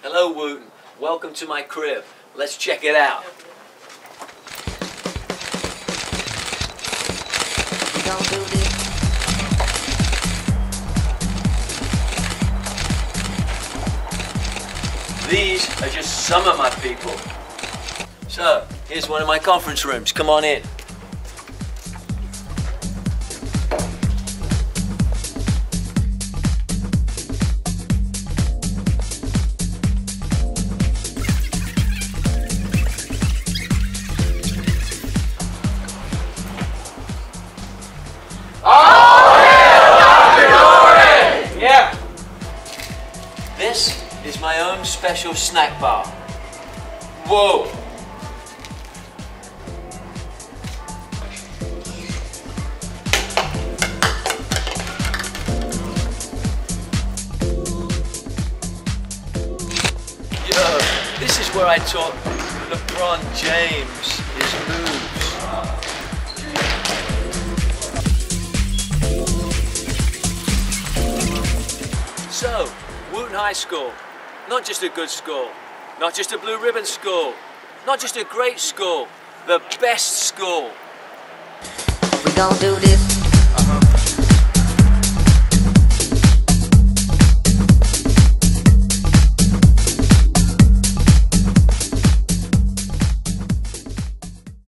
Hello, Wooten. Welcome to my crib. Let's check it out. We gon' do this. These are just some of my people. So, here's one of my conference rooms. Come on in. Yeah. This is my own special snack bar. Whoa! Yo, this is where I taught LeBron James his moves. So, Wooten High School, not just a good school, not just a blue ribbon school, not just a great school, the best school. We gon' do this.